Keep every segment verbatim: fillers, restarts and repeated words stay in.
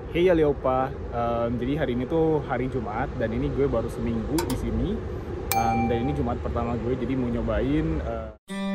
Hey ya Leopa, um, jadi hari ini tuh hari Jumat dan ini gue baru seminggu di sini. Um, dan ini Jumat pertama gue, jadi mau nyobain. Uh...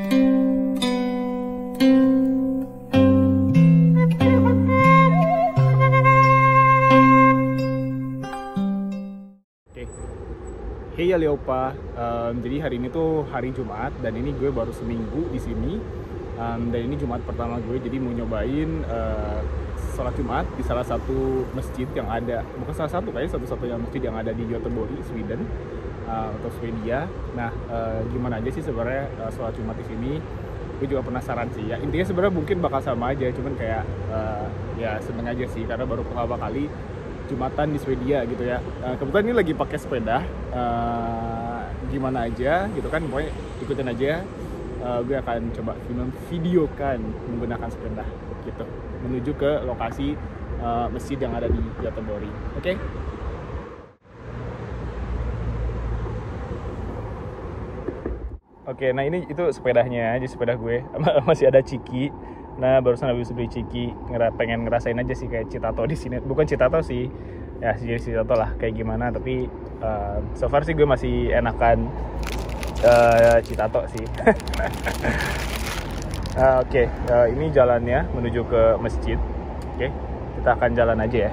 Oke, okay. Hey ya Leopa, um, jadi hari ini tuh hari Jumat dan ini gue baru seminggu di sini. Um, dan ini Jumat pertama gue, jadi mau nyobain uh, sholat Jumat di salah satu masjid yang ada, bukan salah satu, kayaknya satu-satunya masjid yang ada di Göteborg, Sweden uh, atau Swedia. Nah, uh, gimana aja sih sebenarnya uh, sholat Jumat di sini? Gue juga penasaran sih. Ya intinya sebenarnya mungkin bakal sama aja, cuman kayak uh, ya seneng aja sih karena baru pertama kali Jumatan di Swedia gitu ya. Uh, kebetulan ini lagi pakai sepeda. Uh, gimana aja gitu kan, pokoknya ikutin aja. Uh, gue akan coba videokan menggunakan sepeda gitu menuju ke lokasi uh, masjid yang ada di Göteborg. Oke? Okay? Oke, okay, nah ini itu sepedanya, jadi sepeda gue masih ada ciki. Nah barusan habis beli ciki, ngera pengen ngerasain aja sih kayak Citato di sini. Bukan Citato sih, ya sih Citato lah kayak gimana. Tapi uh, so far sih gue masih enakan Uh, Citato sih. uh, Oke, okay. uh, ini jalannya menuju ke masjid. Oke, okay. Kita akan jalan aja ya.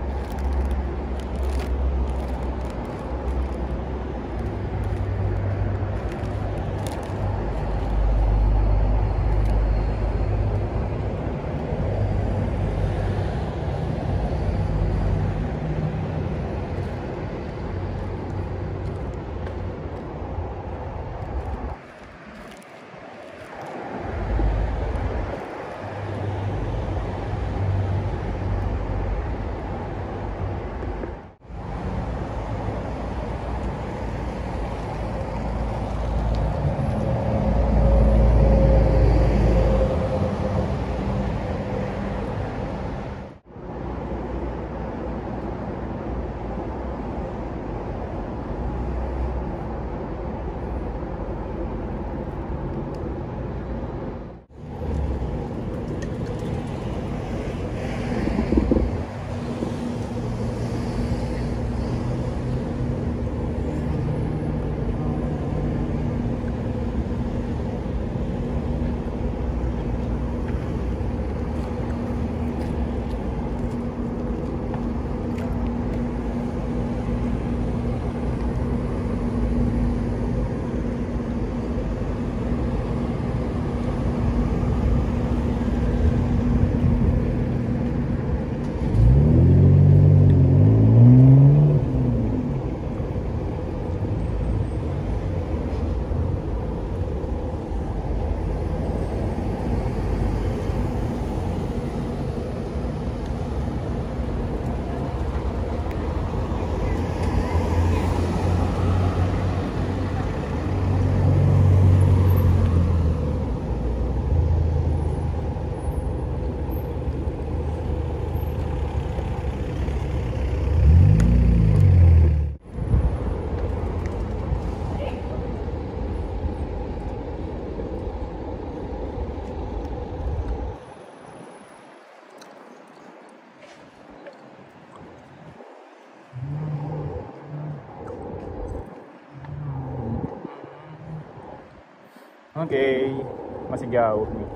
Oke, okay. Masih jauh nih.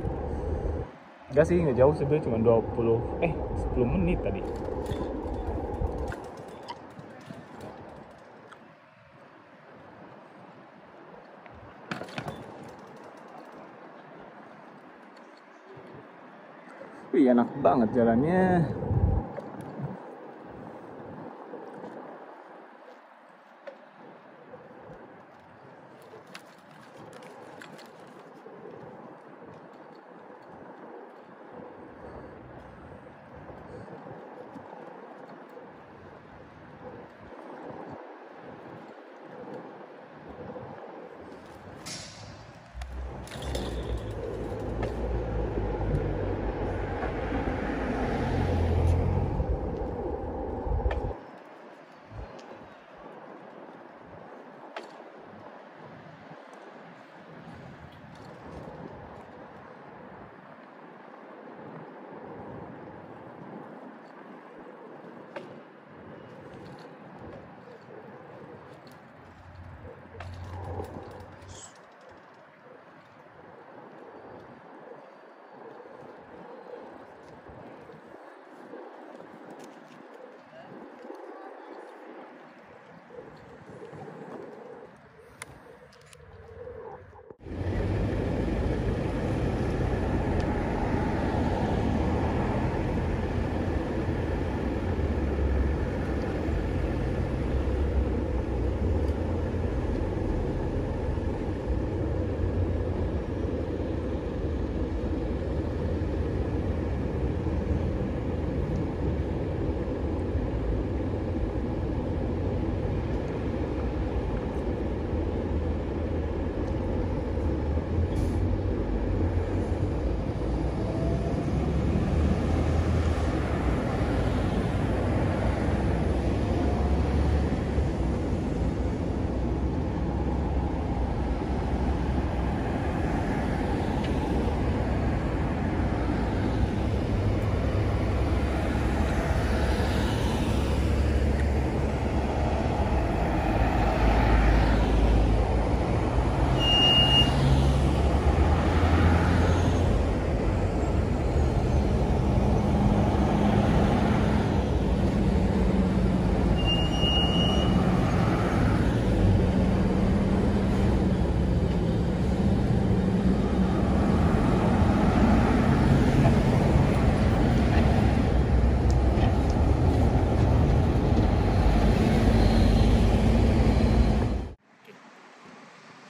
Enggak sih, nggak jauh sebenarnya, cuma dua puluh eh sepuluh menit tadi. Wih, enak banget jalannya.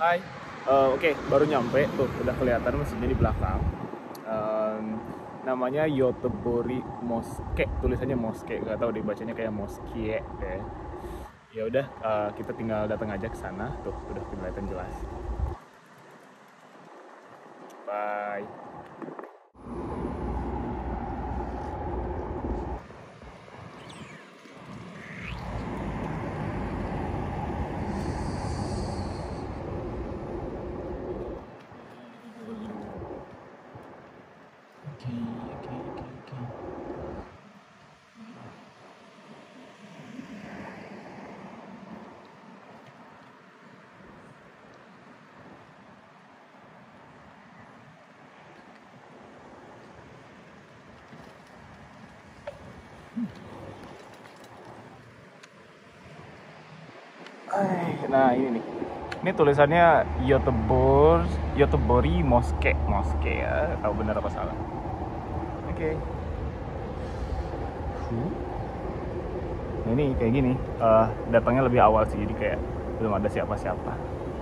Hai. Uh, Oke, okay, baru nyampe tuh, udah kelihatan masjidnya di belakang. Um, namanya Göteborg Moske, tulisannya Moske, nggak tahu dibacanya kayak Moske ya. Ya udah, uh, kita tinggal datang aja ke sana, tuh udah kelihatan jelas. Bye. Nah ini nih, ini tulisannya Göteborg, Göteborg Moske, Moske ya, tahu benar apa salah. Oke. Okay. Nah, ini kayak gini, uh, datangnya lebih awal sih, jadi kayak belum ada siapa-siapa.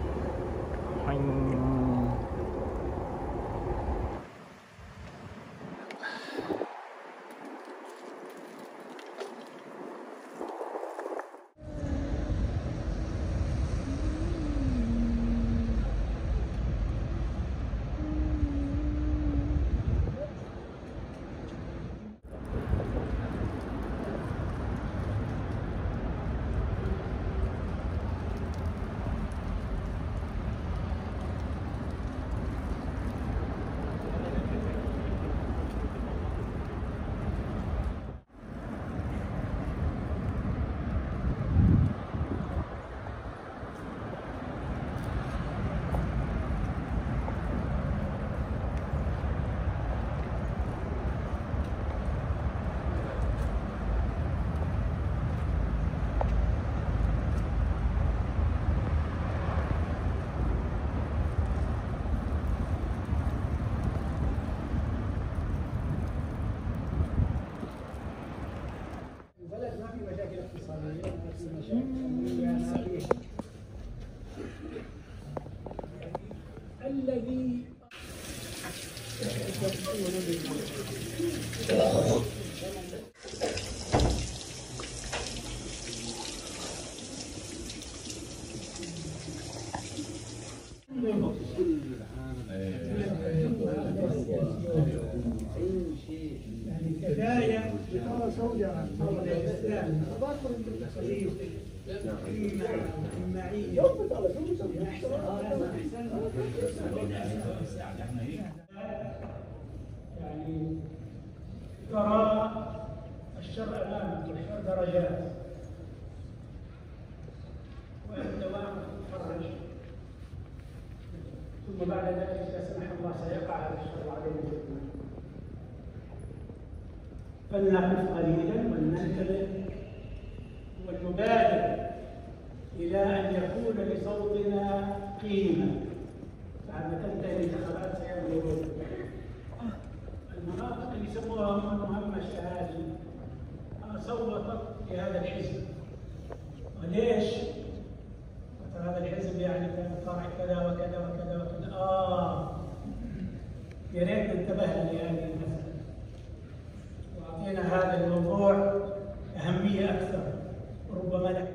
الذي كفاية زوجها صور الإسلام معية يعني ترى الشر أمامك والشر درجات وأنت واقف تتفرج ثم بعد ذلك إذا سمح الله سيقع هذا الشر علينا جميعا فلنقف قليلا ولننتبه ونبادر إلى أن يكون لصوتنا قيمة بعد تنتهي الانتخابات سيبلغ المناطق اللي يسموها مهمشة هذه صوتت لهذا الحزب وليش؟ هذا الحزب يعني كان طرح كذا وكذا وكذا وكذا آه يا ريت انتبهنا لهذه المسألة وأعطينا هذا الموضوع أهمية أكثر وربما نكتب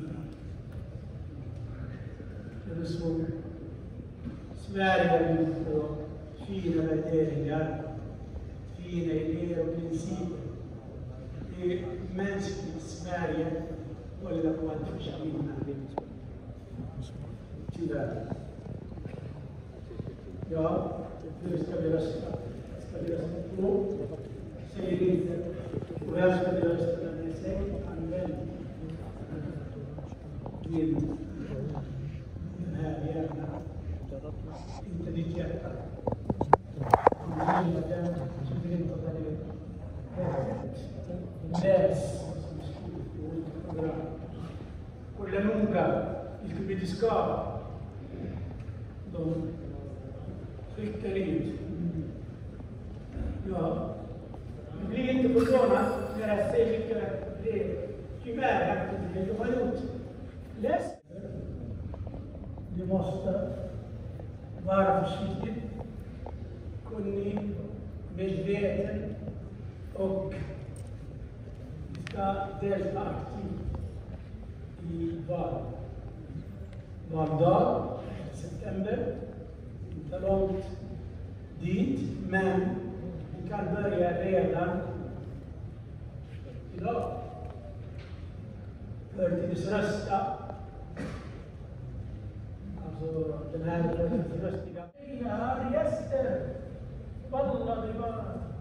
الرسول سماري من فوق فينا بديل فينا يدير برنسيب منسك سماريا ولا قوات شعبينا كذا يا يستقبل يستقبل سيدي ويستقبل يستقبل سيد عن ذلك من هذه انت بتجاهك الناس ولا nunca il che mi discava don riccarito io mi cliente persona era sempre che chi va a dire io voglio less io måste vara försiktig, kunnig, medveten och vi ska delta aktivt i val. Valdag i september, inte långt dit, men vi kan börja redan idag. Förtidsrösta. Alltså den här förtidsröstningen. Vi har gäster. والله ببارك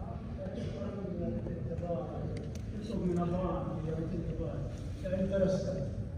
يسوق من الله يوم الجبال فانت رسل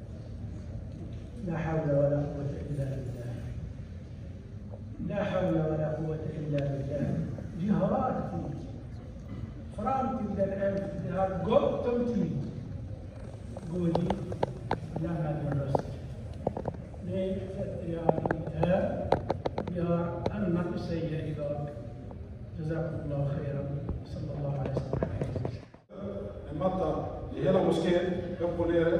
لا حول ولا قوه الا بالله لا حول ولا قوه الا بالله جهارات فرام تبدا الان جهار قط تمتي قولي لا هذا الرسل ليه يعني جهار انك سيئ إذاك جزاكم الله خيرا صلى الله عليه وسلم. المطر i hela moskén, upp och nere,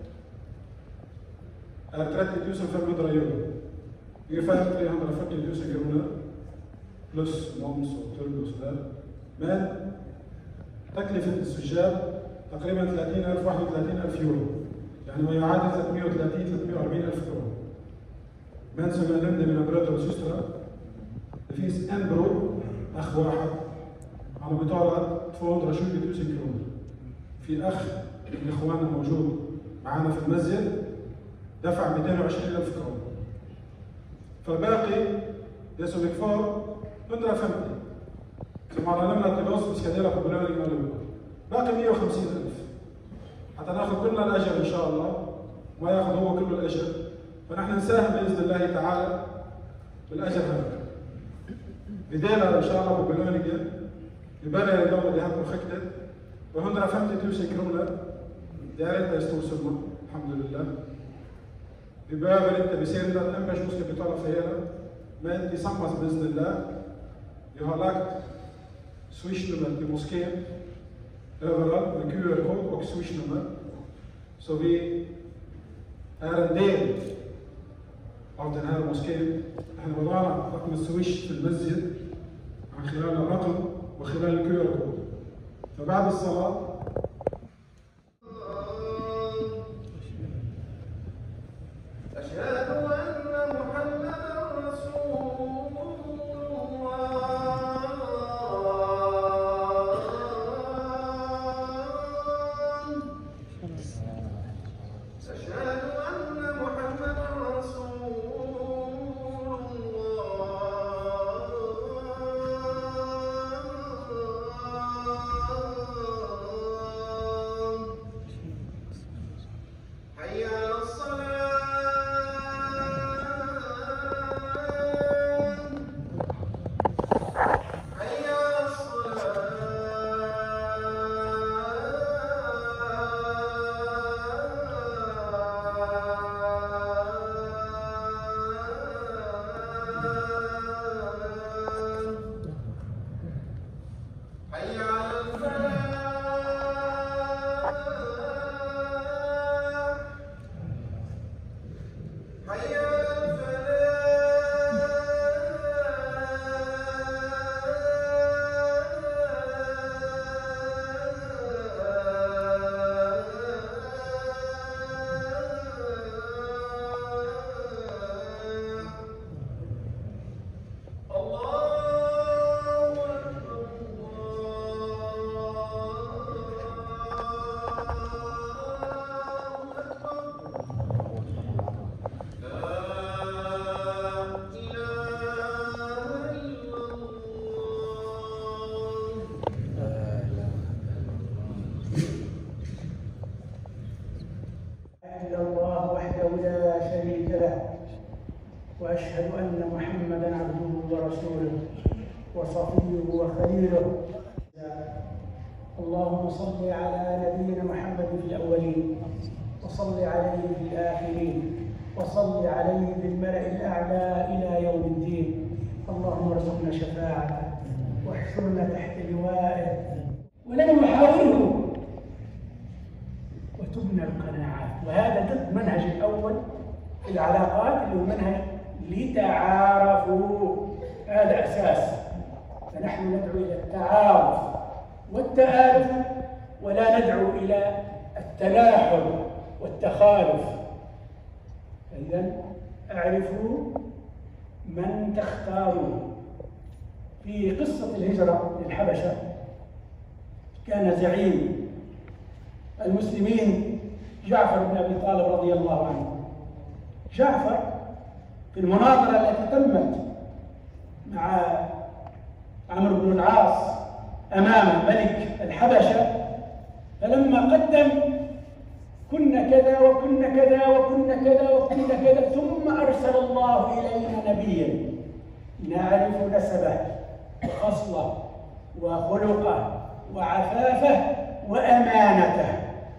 är trettio tusen femhundra euro. Ungefär trehundrafyrtio tusen kronor. Plus moms och tull och sådär. Men تكلفة السجاد تقريبا ثلاثين ألف واحد وثلاثين ألف يورو. يعني ما يعادل ثلاثمئة وثلاثين ثلاثمئة وأربعين ألف كرون. Men som jag nämnde mina bröder och systrar, det finns en bror, أخ واحد، han har betalat tvåhundratjugo tusen kronor. في أخ من إخواننا موجود معنا في المسجد دفع مئتين وعشرين ألف كرون. فالباقي det som är kvar hundrafemtio. Som han har lämnat till oss, vi ska dela på belöningen allihopa. باقي مئة وخمسين ألف. حتى ناخذ كلنا الأجر إن شاء الله وما ياخذ هو كل الأجر. فنحن نساهم بإذن الله تعالى بالأجر هذا. Vi delar inshallah på belöningen. Vi börjar idag med det här projektet. Och hundrafemtio tusen kronor, det är inte en stor summa, alhamdulillah. Vi behöver inte, vi ser inte att en person ska betala för hela. Men tillsammans med Bismillah, vi har lagt swishnummer till moskén överallt med Q R-kod och swishnummer. Så vi är en del av den här moskén. احنا وضعنا رقم السويش في المسجد عن خلال الرقم وخلال الكيو ار كود. فبعد الصلاة أشهد أن محمدا رسول أشهد أن محمدا رسول حي على الصلاة حي على الصلاة حي على الفلاح حي على وأشهد أن محمدًا عبده ورسوله وصفيه وخليله. اللهم صل على نبينا محمد في الأولين وصل عليه في الآخرين وصل عليه في الملأ الأعلى إلى يوم الدين. اللهم ارزقنا شفاعته واحشرنا تحت لوائه ولن نحاوره وتبنى القناعات. وهذا ضد منهج الأول في العلاقات اللي هو منهج لتعارفوا، هذا أساس. فنحن ندعو إلى التعارف والتآلف ولا ندعو إلى التلاحم والتخالف. فإذا اعرفوا من تختارون. في قصة الهجرة للحبشة كان زعيم المسلمين جعفر بن أبي طالب رضي الله عنه. جعفر في المناظرة التي تمت مع عمرو بن العاص أمام ملك الحبشة، فلما قدم كنا كذا وكنا كذا وكنا كذا وكنا كذا، ثم أرسل الله إلينا نبيا نعرف نسبه وخصله وخلقه وعفافه وأمانته.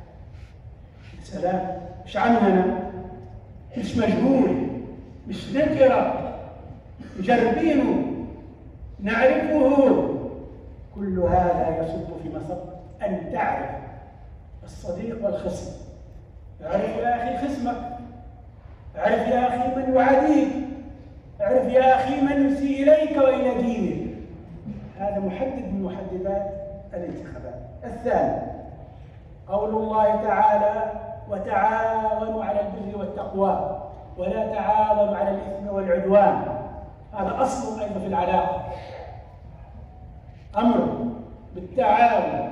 سلام، مش عننا، مش مجهول، مش نكرة، مجربينه، نعرفه. كل هذا يصب في مصب أن تعرف الصديق والخصم. اعرف يا أخي خصمك، اعرف يا أخي من يعاديك، اعرف يا أخي من يسيء إليك وإلى دينك. هذا محدد من محددات الانتخابات. الثاني قول الله تعالى: وتعاونوا على البر والتقوى ولا تعاونوا على الإثم والعدوان. هذا أصل أيضا في العلاقة، أمر بالتعاون.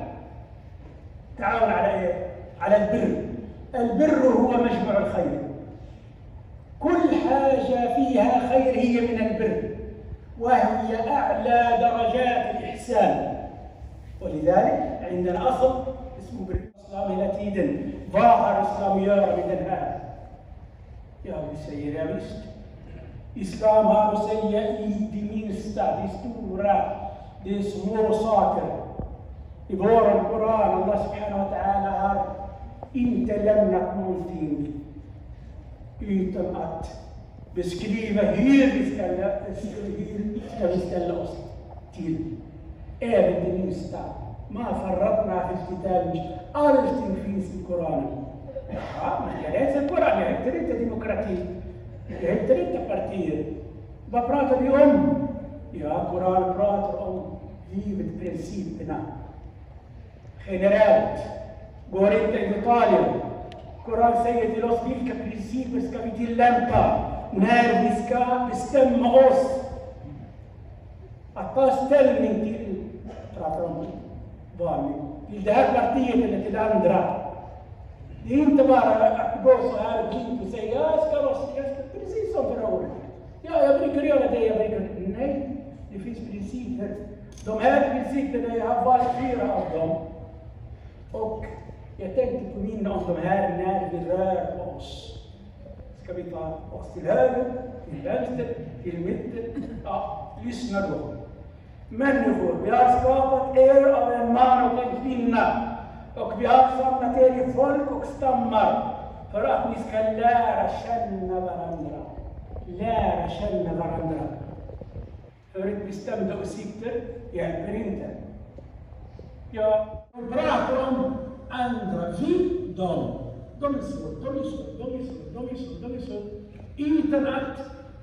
تعاون على إيه؟ على البر. البر هو مجمع الخير، كل حاجة فيها خير هي من البر، وهي أعلى درجات الإحسان. ولذلك عندنا أصل اسمه بر الإسلام تiden vad har islam att göra med den här? Ja, vi säger ja visst. Islam har att säga i det minsta, det stora, det små saker. I vår Koran, Allah subhanahu wa ta'ala har inte lämnat någonting utan att beskriva hur vi ska, hur ska vi ställa oss till. Även det minsta. ما فرطنا في الكتاب. Allting finns i Koranen. Ja, men jag läser Koranen, jag heter inte demokrati. Jag heter inte partier. Vad pratar vi om? Ja, Koranen pratar om livet, principerna. Generellt. Går inte i detaljer. Koran säger till oss vilka principer ska vi tillämpa när vi ska bestämma oss att ta ställning till, pratar om vanligt, till det här partiet eller till det andra. Det är inte bara att gå så här och blint och säga jag ska rösta, jag ska, precis som förra året. Ja, jag brukar göra det, jag brukar. Nej, det finns principer. De här principerna, jag har valt fyra av dem. Och jag tänkte påminna om de här när vi rör på oss. Ska vi ta oss till höger, till vänster, till mitten? Ja, lyssna då. Människor, vi har skapat er av en man och en kvinna. Och vi har samlat er i folk och stammar för att ni ska lära känna varandra. Lära känna varandra. För bestämda åsikter hjälper inte. Jag pratar om andra, vi, de. De är så, de är så, de är så, de är så, de är så. Utan att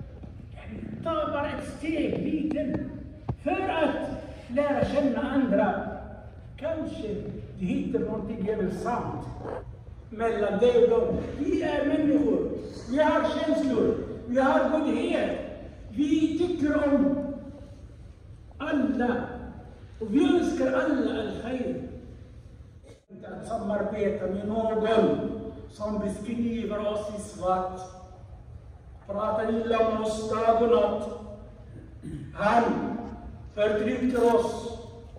ta bara ett steg liten för att lära känna andra. Kanske du hittar någonting gemensamt mellan dig och dem. Vi är människor, vi har känslor, vi har godhet. Vi tycker om alla och vi önskar alla al-khair. Att samarbeta med någon som beskriver oss i svart, pratar illa om oss dag och natt. Han förtrycker oss.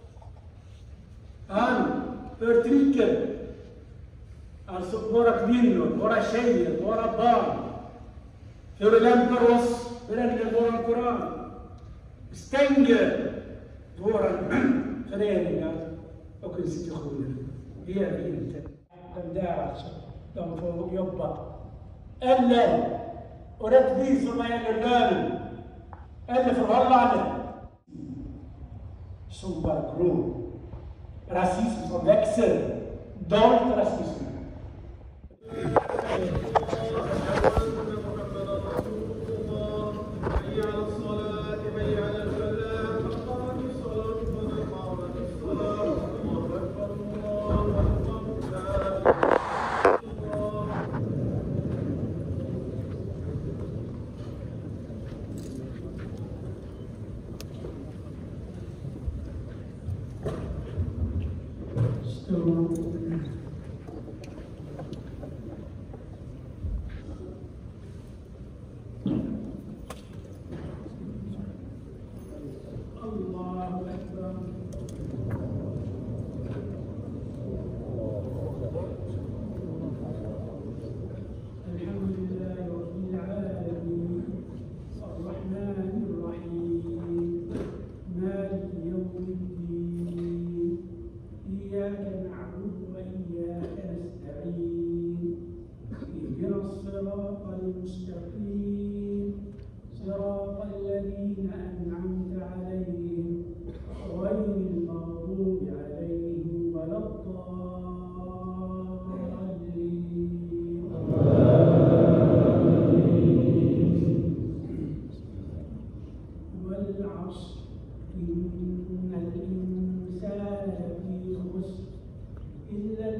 Han förtrycker alltså våra kvinnor, våra tjejer, våra barn. Förolämpar oss, bränner vår Koran. Stänger våra föreningar och institutioner. Det är vi inte. De där alltså, de får jobba. Eller, och rättvisa vad gäller lönen. Eller förhållanden. Som bara gror. Rasism som växer. Dold rasism.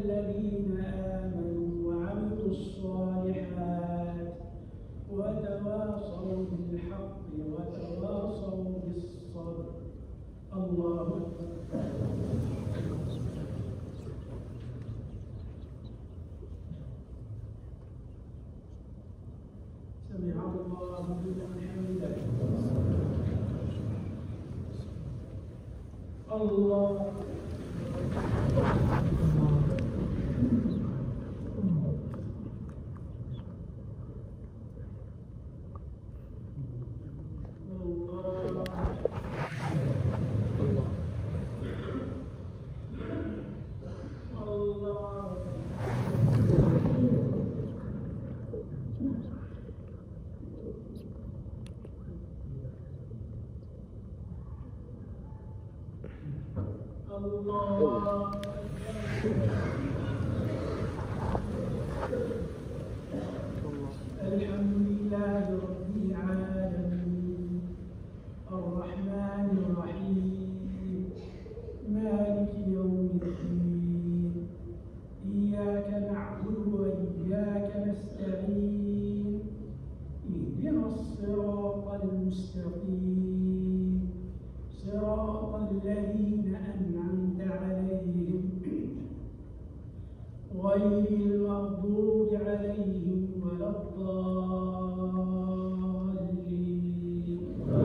الذين آمنوا وعملوا الصالحات وتواصوا بالحق وتواصوا بالصبر. الله أكبر. سمع الله لمن حمده. الله الله الحمد لله رب العالمين الرحمن الرحيم مالك يوم الدين إياك نعبد وإياك نستعين اهدنا الصراط المستقيم صراط الذين أنعمت عليهم غير المغضوب عليهم ولا الضالين.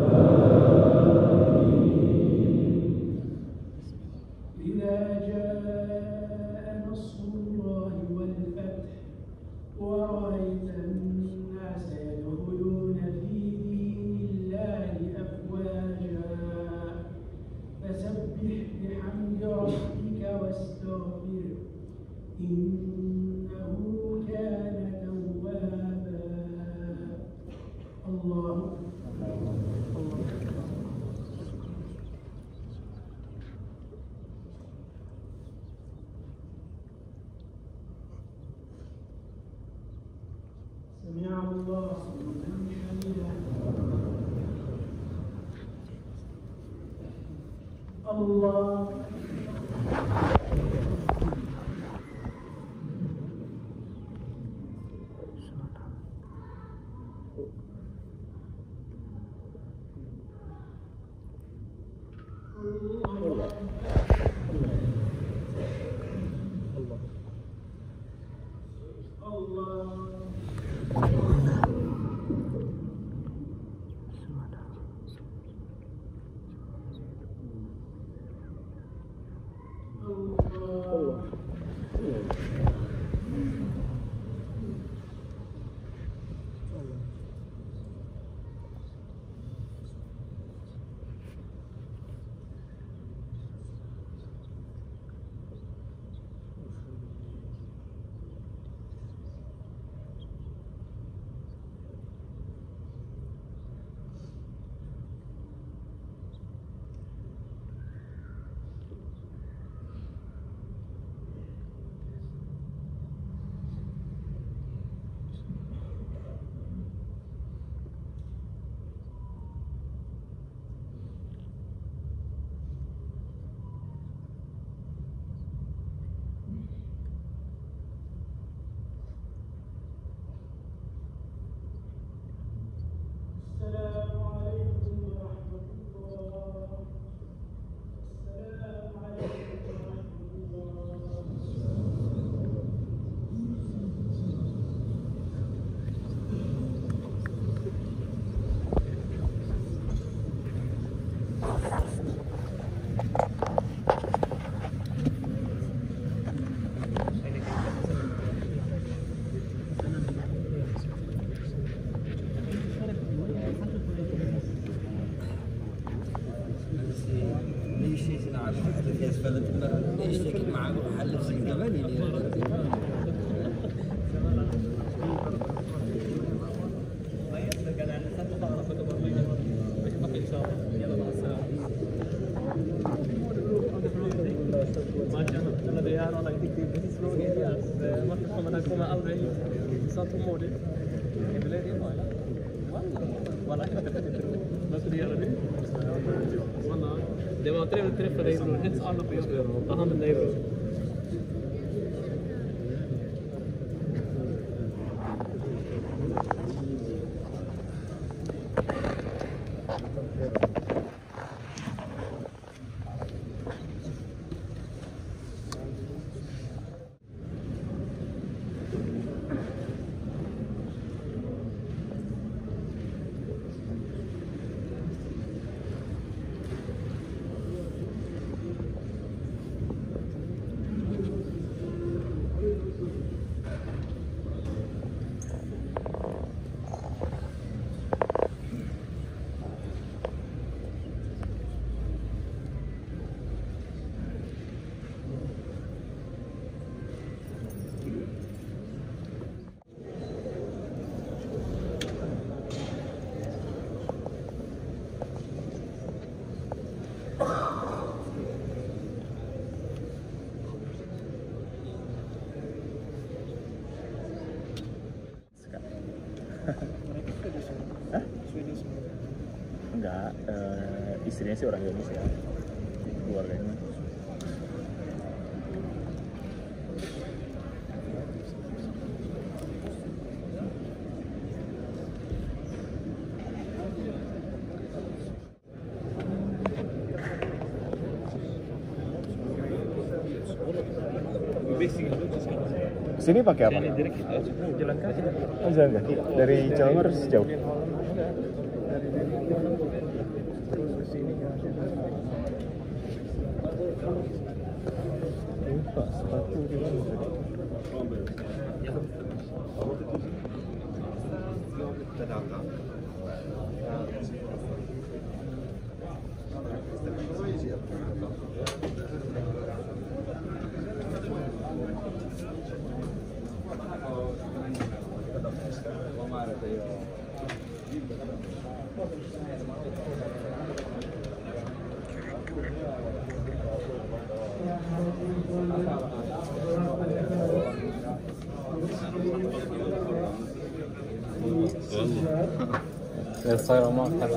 إذا جاء نصر الله والفتح ورأيت الناس يدخلون في دين الله أفواجا فسبح بحمد ربك واستغفره إنه كان توابا. الله سمع الله لمن حمده. الله Det var trevligt att träffa dig, bror. Hälsa alla på jobbet. Ta hand om dig, bror. enggak, uh, istrinya sih orang Indonesia, keluarganya. Sini pakai apa? Jalan kaki. Oh, jalan kaki. Dari Cawang sejauh. Lupa sepatu di mana tadi? الصايرة ما أخذ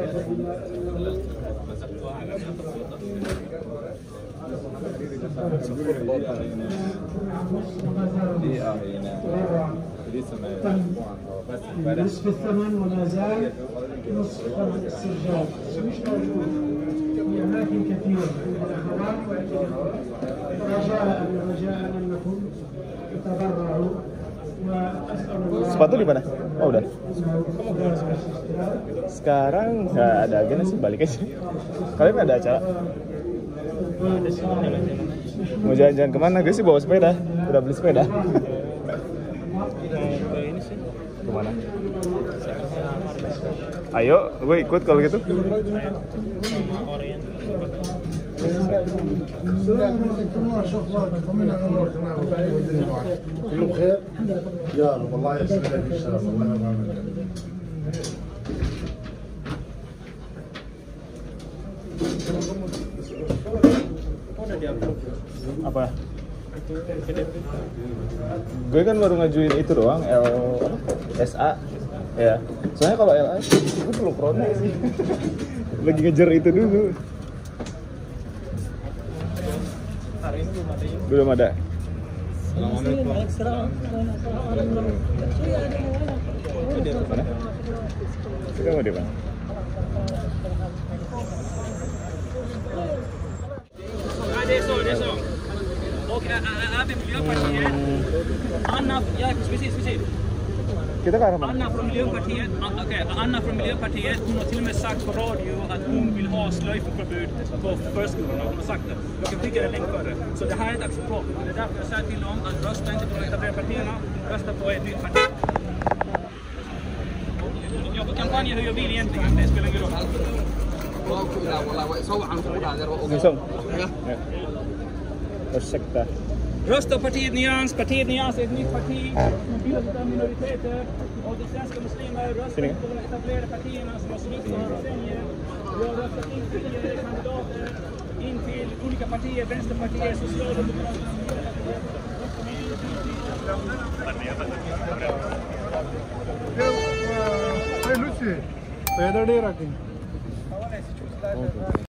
نصف الثمن وما زال نصف ثمن السجاد مش موجود في أماكن كثيرة عند الأخوات رجاء رجاء أنكم تتبرعوا وأسأل الله. Sepatu di mana? Oh udah. Sekarang nggak ada agennya sih, balik aja. Kalian ada acara? Mau jalan-jalan kemana? Gue sih bawa sepeda. Udah beli sepeda. Kemana? Ayo, gue ikut kalau gitu. كله بخير؟ يا رب الله يسعدك ان شاء الله الله يبارك Apa? Gue kan baru ngajuin itu doang, L S A. Ya. Soalnya kalau L A gue perlu prona sih. Lagi ngejar itu dulu. Hari ini belum ada. Belum ada. Assalamualaikum. Mana? Kita mau di mana? Det är så, det är så. Och även Miljöpartiet. Anna, ja precis, precis. Kita ke arah mana? Anna från Miljöpartiet, okej, Anna från Miljöpartiet, hon har till och med sagt på radio att hon vill ha slöjförbud på förskolorna. Hon har sagt det. Jag kan skicka en länk för det. Så det här är inte acceptabelt. Det är därför jag säger till dem att rösta inte på de etablerade partierna, rösta på ett nytt parti. Jag får kampanja hur jag vill egentligen, det spelar ingen roll. Langsung. Ya. Ursäkta. Rösta partiet Nyans, partiet Nyans är ett nytt parti som bildas av minoriteter och de svenska muslimer röstar på de etablerade partierna som har suttit för decennier. Jag har röstat in tidigare kandidater in till olika partier, vänsterpartier, socialdemokrater. Hey Lucy, sepeda dia raking.